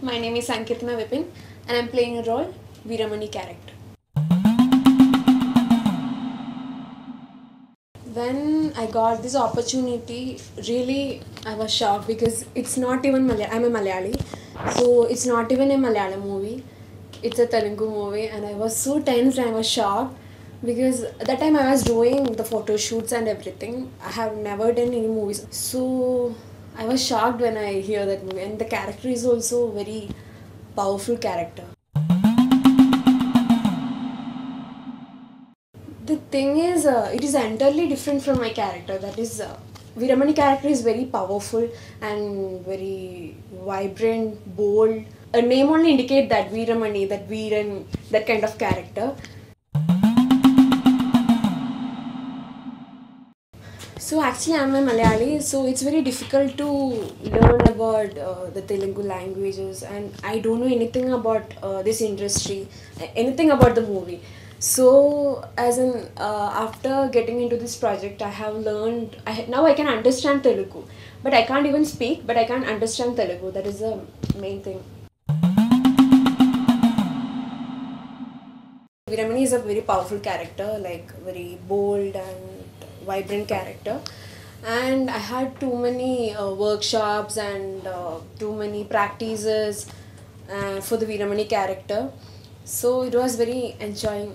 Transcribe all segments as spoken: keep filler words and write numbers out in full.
My name is Sankirtana Vipin and I'm playing a role, Veeramani character. When I got this opportunity, really I was shocked because it's not even Malayali. I'm a Malayali, so it's not even a Malayalam movie. It's a Telugu movie, and I was so tense and I was shocked because at that time I was doing the photo shoots and everything. I have never done any movies, so I was shocked when I hear that movie. And the character is also very powerful character. The thing is, uh, it is entirely different from my character. That is, uh, Veeramani character is very powerful and very vibrant, bold. A name only indicate that Veeramani, that Veeran, that kind of character. So actually, I'm a Malayali, so it's very difficult to learn about uh, the Telugu languages, and I don't know anything about uh, this industry, anything about the movie. So as in uh, after getting into this project, I have learned. I now I can understand Telugu, but I can't even speak. But I can understand Telugu. That is the main thing. Veeramani is a very powerful character, like very bold and vibrant character. And I had too many uh, workshops and uh, too many practices uh, for the Veeramani character. So it was very enjoying.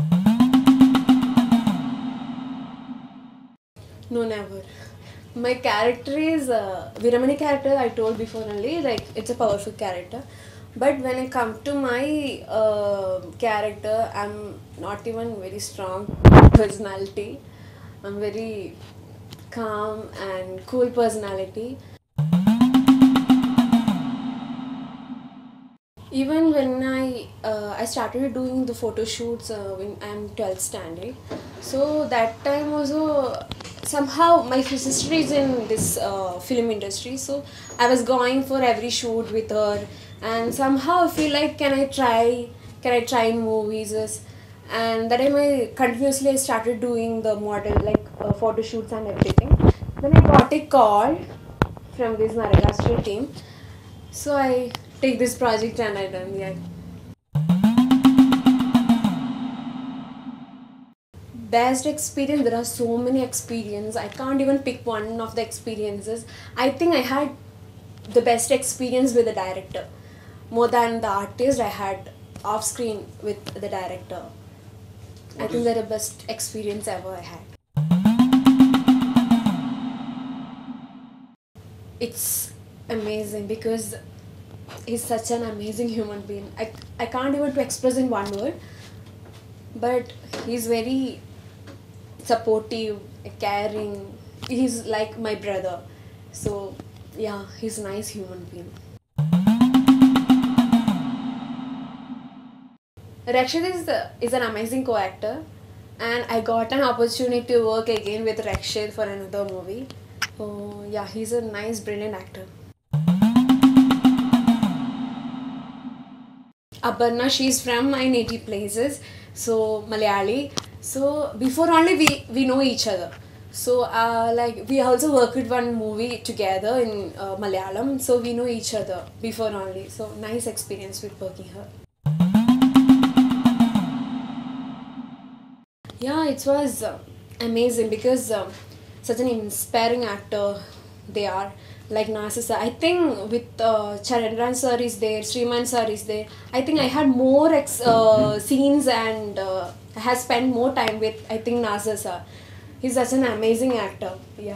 No, never. My character is uh, Veeramani character. I told before only, like it's a powerful character. But when I come to my uh, character, I'm not even very strong personality. I'm very calm and cool personality. Even when I uh, I started doing the photo shoots uh, when I'm twelfth standard, so that time also somehow my sister is in this uh, film industry, so I was going for every shoot with her, and somehow I feel like can I try can I try in movies, and that time I continuously I started doing the model like uh, photo shoots and everything. Then I got a call from this Madagascar team, so I take this project and I done, yeah. Best experience, there are so many experiences. I can't even pick one of the experiences. I think I had the best experience with the director. More than the artist, I had off screen with the director. I think they're the best experience ever I had. It's amazing because he's such an amazing human being. I, I can't even to express in one word, but he's very supportive, caring. He's like my brother. So yeah, he's a nice human being. Rakshit is, the, is an amazing co-actor, and I got an opportunity to work again with Rakshit for another movie. Oh yeah, he's a nice, brilliant actor. Aparna, she's from my native places, so Malayali. So before only we, we know each other. So uh, like we also worked with one movie together in uh, Malayalam, so we know each other before only. So nice experience with working her. Yeah, it was uh, amazing because uh, such an inspiring actor they are. Like Nasa sir, I think with uh, Charendran sir is there, Sriman sir is there. I think I had more ex- uh, scenes and uh, I have spent more time with I think Nasa sir. He's such an amazing actor. Yeah.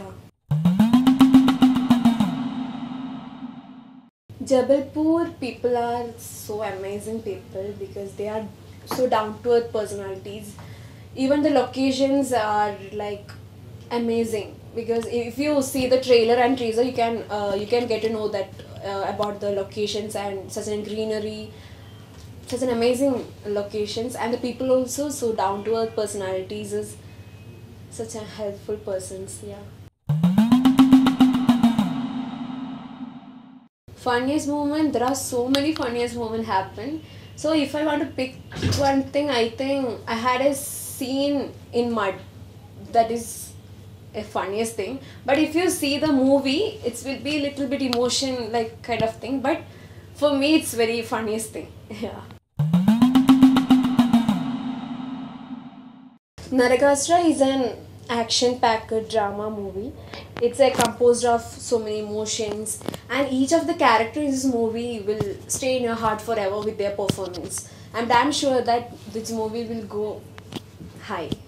Jabalpur people are so amazing people because they are so down to earth personalities. Even the locations are like amazing because if you see the trailer and teaser, you can uh, you can get to know that uh, about the locations and such an greenery, such an amazing locations, and the people also so down to earth personalities is such a helpful persons. Yeah. Funniest moment, there are so many funniest moments happen. So if I want to pick one thing, I think I had a scene in mud that is a funniest thing. But if you see the movie, it will be a little bit emotion like kind of thing. But For me, it's very funniest thing. Yeah. Narakastra is an action-packed drama movie. It's a composed of so many emotions, and each of the characters in this movie will stay in your heart forever with their performance. I'm damn sure that this movie will go high.